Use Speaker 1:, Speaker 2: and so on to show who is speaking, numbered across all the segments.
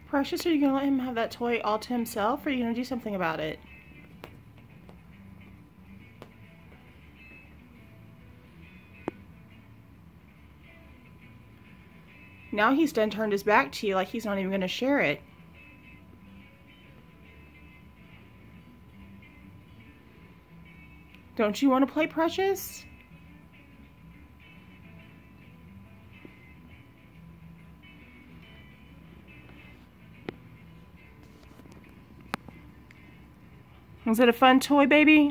Speaker 1: Precious, are you going to let him have that toy all to himself, or are you going to do something about it? Now he's done turned his back to you like he's not even going to share it. Don't you want to play, Precious? Was it a fun toy, baby?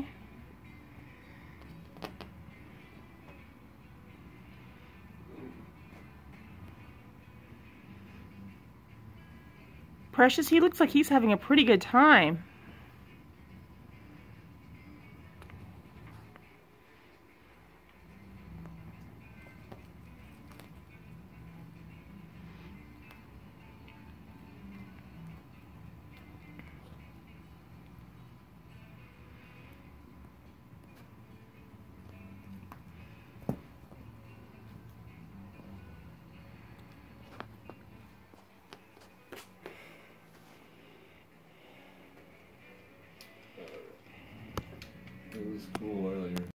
Speaker 1: Precious, he looks like he's having a pretty good time.
Speaker 2: It was cool earlier.